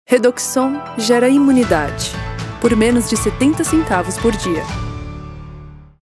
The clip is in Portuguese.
Redoxon gera imunidade, por menos de 70 centavos por dia.